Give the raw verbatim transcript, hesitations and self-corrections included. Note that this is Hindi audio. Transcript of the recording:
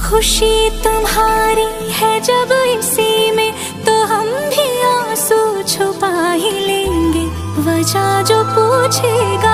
खुशी तुम्हारी है जब इसी में, तो हम भी आंसू छुपा ही लेंगे। वजह जो पूछेगा